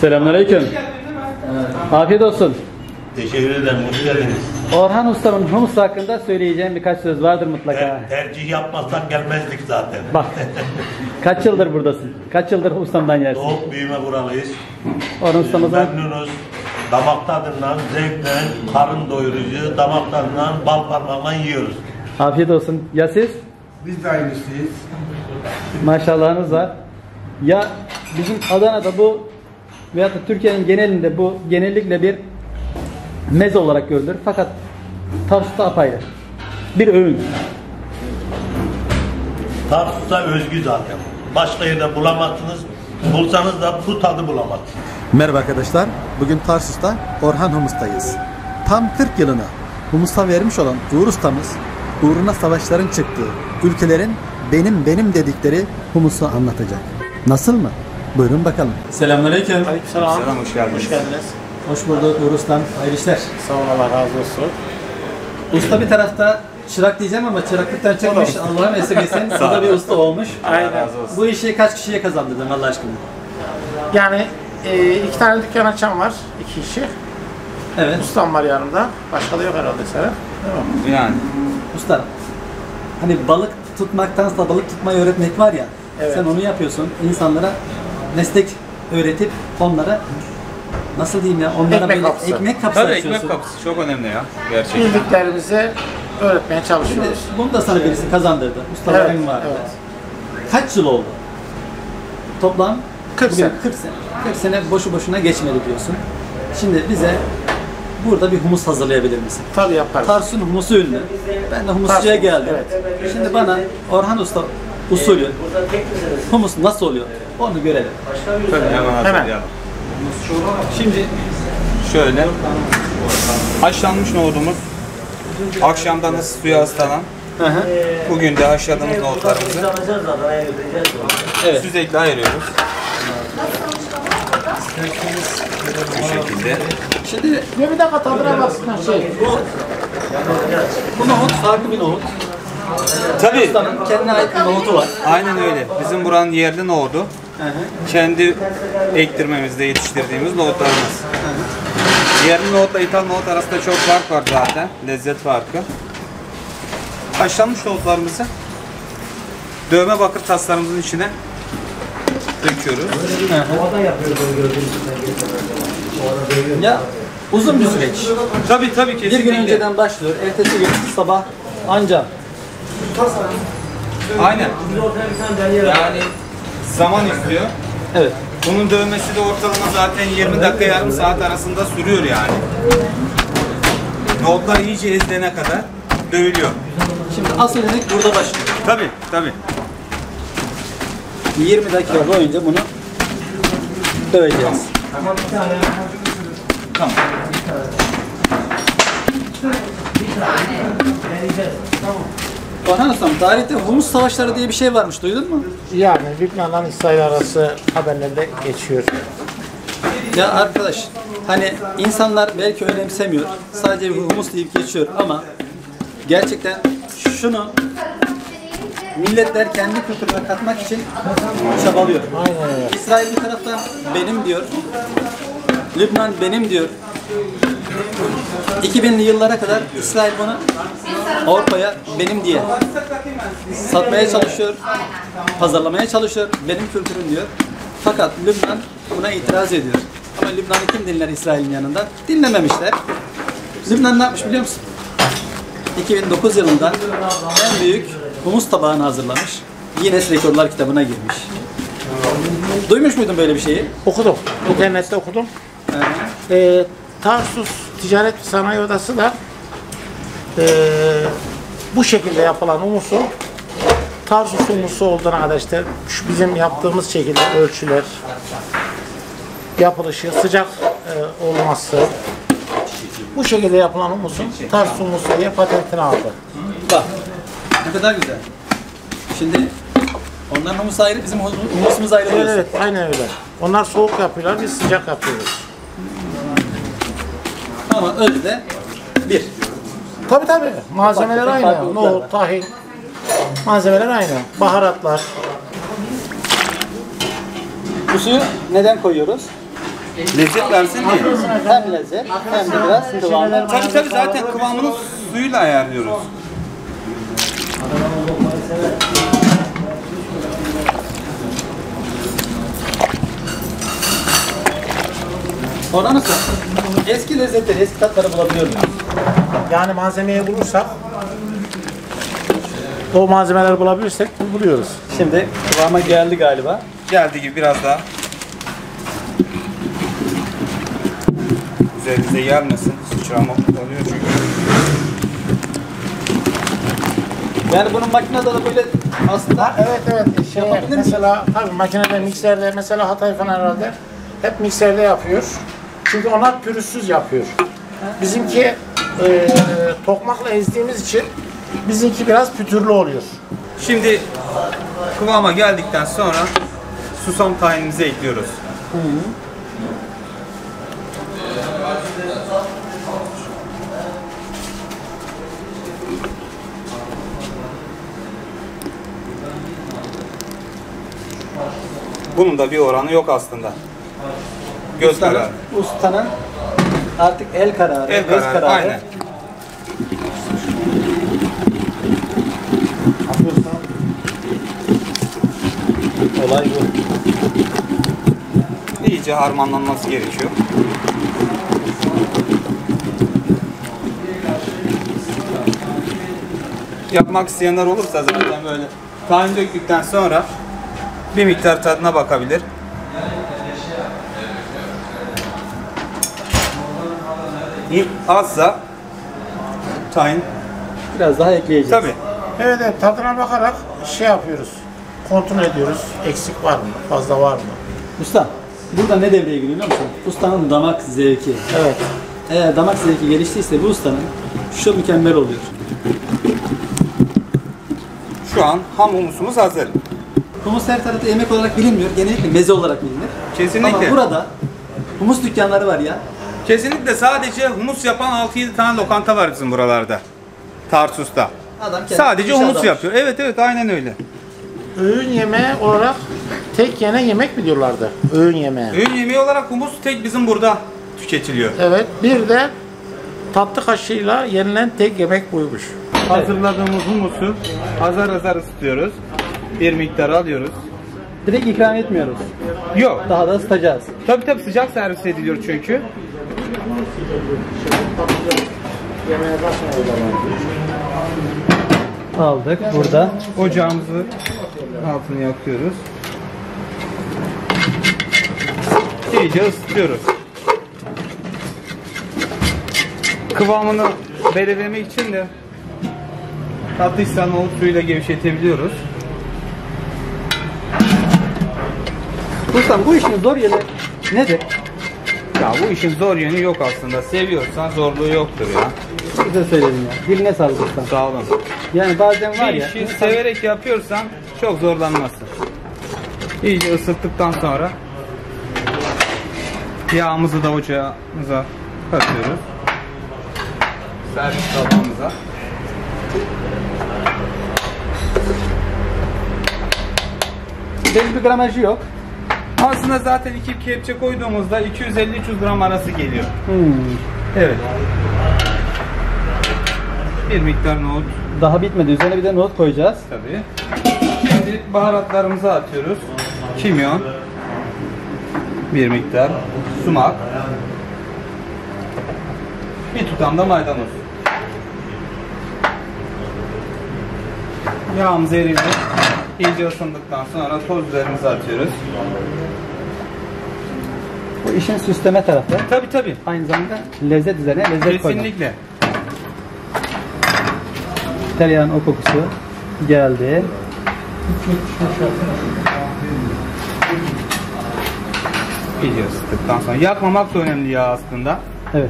Selamünaleyküm. Afiyet olsun. Teşekkür ederim. Hoş geldiniz. Orhan Usta'nın humus hakkında söyleyeceğim birkaç söz vardır mutlaka. Tercih yapmazsak gelmezdik zaten. Bak, kaç yıldır buradasın? Kaç yıldır ustamdan yersin? Doğup büyüme buralıyız. Orhan ustamızdan Memnunuz. Damak tadından, zevkle, karın doyurucu, damak tadından, bal parmağından yiyoruz. afiyet olsun. Ya siz? Biz de aynısıyız. Maşallahınız var. Ya bizim Adana'da bu veyahut da Türkiye'nin genelinde bu genellikle bir meze olarak görülür. Fakat Tarsus'ta apayrı. Bir öğün. Tarsus'a özgü zaten. Başka yerde bulamazsınız. Bulsanız da bu tadı bulamazsınız. Merhaba arkadaşlar. Bugün Tarsus'ta Orhan Humus'tayız. Tam 40 yılını humusa vermiş olan Uğur ustamız, uğruna savaşların çıktığı ülkelerin benim dedikleri humusu anlatacak. Nasıl mı? Buyurun bakalım. Selamünaleyküm. Aleykümselam. Hoş geldiniz. Hoş geldiniz. Hoş bulduk Uğur ustam. Hayırlı işler. Sağ olun, Allah razı olsun. Usta bir tarafta çırak diyeceğim ama çıraklıktan çıkmış. Allah'ım esirgesin. O da bir usta olmuş. Aynen. Bu işi kaç kişiye kazandırdın Allah aşkına? Yani iki tane dükkan açan var, iki kişi. Evet. Ustam var yanımda. Başka da yok herhalde sana. Yani. Usta, hani balık tutmaktansa balık tutmayı öğretmek var ya, Evet. sen onu yapıyorsun. İnsanlara meslek öğretip onlara nasıl diyeyim ya, onlara Ekmek böyle kapısı. ekmek kapısı Tabii açıyorsun. ekmek kapısı çok önemli ya gerçekten. Bildiklerimizi öğretmeye çalışıyoruz. Bunu da sana birisi kazandırdı. Ustaların Evet, vardı. evet. Kaç yıl oldu? Toplam 40 bugün sene. 40 sene. 40 sene boşu boşuna geçmedi diyorsun. Şimdi bize burada bir humus hazırlayabilir misin? Tabii yaparız. Tarsus'un humusu ünlü. Ben de humusçuya Tarsus, geldim. evet. Şimdi bana Orhan Usta usulü humus nasıl oluyor? Onu görelim. Tabii hemen hazırlayalım. Şimdi Şöyle haşlanmış nohudumuz akşamdan ısı suya ıslanan. Bugün de haşladığımız nohutlarımızı evet. süzekle ayırıyoruz. Bu şekilde. Şimdi Bir dakika tadına baksınlar şey. bu nohut farklı bir nohut. Tabii. Ustanın kendine ait bir nohutu var. Aynen öyle. Bizim buranın yerli nohudu. Kendi ektirmemizde yetiştirdiğimiz nohutlarımız. Yerli nohutla ithal nohut arasında çok fark var zaten. Lezzet farkı. Haşlanmış nohutlarımızı dövme bakır taslarımızın içine döküyoruz. Ya uzun bir süreç. Tabii Bir kesinlikle. gün önceden başlıyor. Ertesi gün sabah anca. Aynen. Yani zaman istiyor. Evet. Bunun dövmesi de ortalama zaten 20 dakika yarım saat arasında sürüyor yani. Nohutlar iyice ezilene kadar dövülüyor. Şimdi asıl yemek burada başlıyor. Tabii. 20 dakika boyunca bunu döveceğiz. Tamam. Orhan Ustam, tarihte humus savaşları diye bir şey varmış, duydun mu? Yani Lübnan'la İsrail arası haberlerde geçiyor. Ya arkadaş, hani insanlar belki önemsemiyor, sadece bir humus deyip geçiyor ama gerçekten şunu milletler kendi kültürüne katmak için çabalıyor. Aynen öyle. İsrail bir taraftan benim diyor, Lübnan benim diyor. 2000'li yıllara kadar İsrail bunu Avrupa'ya benim diye satmaya çalışıyor, pazarlamaya çalışıyor, benim kültürüm diyor. Fakat Lübnan buna itiraz ediyor. Ama Lübnan'ı kim dinler İsrail'in yanında? Dinlememişler. Lübnan ne yapmış biliyor musun? 2009 yılında en büyük humus tabağını hazırlamış. Guinness Rekorlar kitabına girmiş. Duymuş muydun böyle bir şeyi? Okudum. İnternette okudum. Tarsus Ticaret ve Sanayi Odası da bu şekilde yapılan humusu Tarsus humusu olduğuna kadar işte şu bizim yaptığımız şekilde ölçüler, yapılışı, sıcak olması, bu şekilde yapılan humusun Tarsus humusu diye patentini aldı. Bak, ne kadar güzel. Şimdi onların humusu ayrı, bizim humusumuz ayrı diyorsun. Evet, aynen öyle. Onlar soğuk yapıyorlar, biz sıcak yapıyoruz. Ama özde bir. Tabii. Malzemeler Ufak tefek aynı. farklılıklar var. Nohut, tahin. Malzemeler aynı. Baharatlar. Bu suyu neden koyuyoruz? Lezzet versin diye. Hem lezzet hem de biraz kıvamı. Tabii zaten kıvamını suyuyla ayarlıyoruz. Orhan Usta, eski lezzetleri, eski tatları bulabiliyor muyuz? Yani malzemeyi bulursak, o malzemeleri bulabilirsek buluyoruz. Şimdi kıvama geldi galiba. Geldiği gibi biraz daha. Üzerinize gelmesin. Sıçrama oluyor çünkü. Yani bunun makinede de böyle aslında Evet. Mesela tabii makinede, mikserde mesela Hatay falan herhalde hep mikserde yapıyor. Çünkü onlar pürüzsüz yapıyor. Bizimki tokmakla ezdiğimiz için bizimki biraz pütürlü oluyor. Şimdi kıvama geldikten sonra susam tahinimizi ekliyoruz. Bunun da bir oranı yok aslında. Göz kararı. ustanın artık el kararı, El göz kararı, kararı. aynen. Olay bu. İyice harmanlanması gerekiyor. Yapmak isteyenler olursa zaten böyle tahin döktükten sonra bir miktar tadına bakabilir. Azsa tahin Biraz daha ekleyeceğiz. tabii. Evet, tadına bakarak şey yapıyoruz. Kontrol ediyoruz. Eksik var mı? Fazla var mı? Usta, burada ne devreye giriyor biliyor musun? Ustanın damak zevki. Evet. Eğer damak zevki geliştiyse bu ustanın şu mükemmel oluyor. Şu an ham humusumuz hazır. Humus her tarafta yemek olarak bilinmiyor. Genellikle meze olarak bilinir. Kesinlikle. Ama burada humus dükkanları var ya. Kesinlikle sadece humus yapan 6-7 tane lokanta var bizim buralarda. Tarsus'ta. Adam kendi Sadece iş humus adamı. yapıyor. Evet aynen öyle. Öğün yemeği olarak tek yenen yemek mi diyorlardı? Öğün yemeği. Öğün yemeği olarak humus tek bizim burada tüketiliyor. Evet. Bir de tatlı kaşığıyla yenilen tek yemek buymuş. Hazırladığımız humusu azar azar ısıtıyoruz. Bir miktar alıyoruz. Direkt ikram etmiyoruz. Yok. Daha da ısıtacağız. Tabii sıcak servis ediliyor çünkü. Yemeğe Aldık burada. Ocağımızı altını yakıyoruz. İyice ısıtıyoruz. Kıvamını belirlemek için de tatlıysa nohut suyuyla gevşetebiliyoruz. Ustam bu işin zor yeri nedir? Ya bu işin zor yönü yok aslında. Seviyorsan zorluğu yoktur ya. Güzel söyledin ya. Diline sağlık ustam. Sağ olun. Yani bazen var Bir ya. işi severek yapıyorsan çok zorlanmazsın. İyice ısıttıktan sonra yağımızı da ocağımıza katıyoruz. Servis tabağımıza. Belli bir gramajı yok. Aslında zaten 2 kepçe koyduğumuzda 250-300 gram arası geliyor. Evet. Bir miktar nohut. Daha bitmedi. Üzerine bir de nohut koyacağız. Tabii. Şimdi baharatlarımızı atıyoruz. Kimyon. Bir miktar. Sumak. Bir tutam da maydanoz. Yağımız eridi. İyice ısındıktan sonra toz biberimizi atıyoruz. Bu işin süsleme tarafı. Tabii. Aynı zamanda lezzet üzerine lezzet koymak. Kesinlikle. Tereyağın o kokusu geldi. İyice ısıttıktan sonra. Yakmamak da önemli ya aslında. Evet.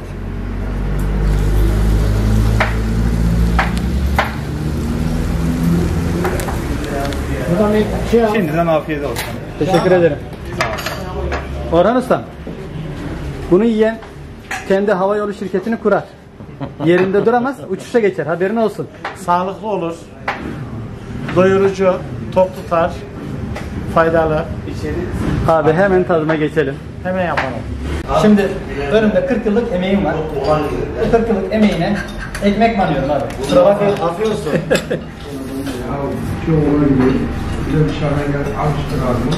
Buradan bir şey al. Şimdiden afiyet olsun. Teşekkür ederim. Orhan Usta, bunu yiyen kendi havayolu şirketini kurar. Yerinde duramaz, uçuşa geçer. Haberin olsun. Sağlıklı olur. Doyurucu, tok tutar. faydalı. Abi hemen tadına geçelim. Hemen yapalım. Şimdi önümde 40 yıllık emeğim var. Bu 40 yıllık emeğine ekmek banıyorum abi. Kusura bakmayın. Afiyet olsun. Şu olay gibi. Bize dışarıdan gel. Alıştır abi.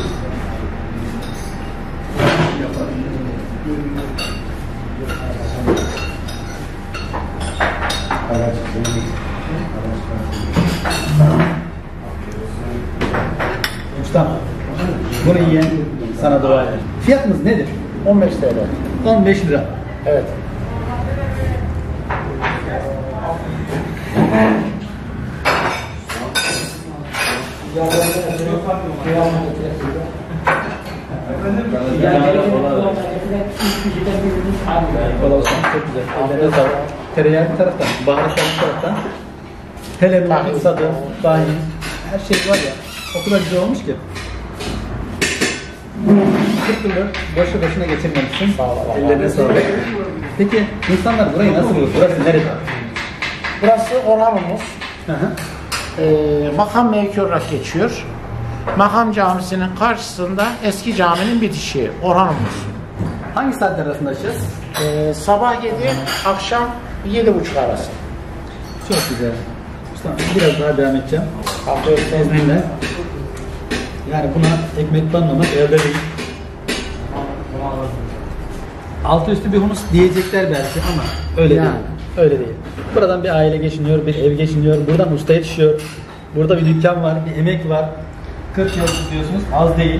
Ustam, bunu yiyen sana dua eder. Fiyatımız nedir? 15 TL. 15 lira. Evet. Valla ustam çok güzel. Ellerine sağlık. Tereyağı bir taraftan, baharatlar bir taraftan. Hele bir tadı, tahin, her şey var ya. O kadar güzel olmuş ki. 40 yıldır boşu boşuna geçirmemişsin. Sağ ol. Ellerine sağlık. Peki insanlar burayı nasıl bulur? Burası nerede? Burası Orhan'ımız. Hı hı. Makam mevki olarak geçiyor. Makam camisinin karşısında eski caminin bitişi Orhan'ımız. Hangi saatler arasında açacağız? Sabah 7, akşam 7:30 arası. Çok güzel. Ustam biraz daha devam edeceğim. Afiyet olsun. İzninle. Yani buna ekmek banlamak elde değil. Altı üstü bir humus diyecekler belki ama öyle Yani. değil. Öyle değil. Buradan bir aile geçiniyor, bir ev geçiniyor, buradan usta yetişiyor. Burada bir dükkan var, bir emek var. 40 yıl diyorsunuz, az değil.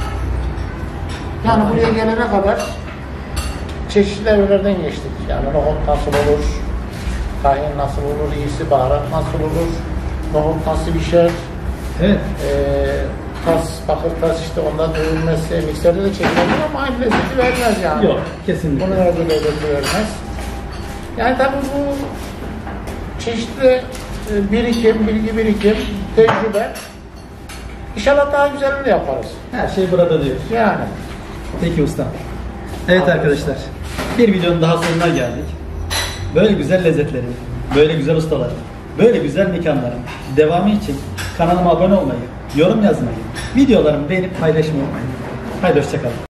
Yani buraya gelene kadar çeşitli evlerden geçtik. Yani nohut nasıl olur, tahin nasıl olur, iyisi baharat nasıl olur, nohut nasıl pişer, Evet. tas, bakır tas işte ondan dövülmesi, mikserde de çekilebilir ama aynı lezzeti vermez yani. Yok, kesinlikle. Bunu verdiği lezzeti vermez. Yani tabii bu çeşitli birikim, bilgi birikim, tecrübe. İnşallah daha güzelini de yaparız. Her şey burada diyor. Yani. Peki usta. Evet arkadaşlar, bir videonun daha sonuna geldik. Böyle güzel lezzetlerin, böyle güzel ustaların, böyle güzel mekanların devamı için kanalıma abone olmayı, yorum yazmayı, videolarımı beğenip paylaşmayı unutmayın. Haydi hoşça kalın.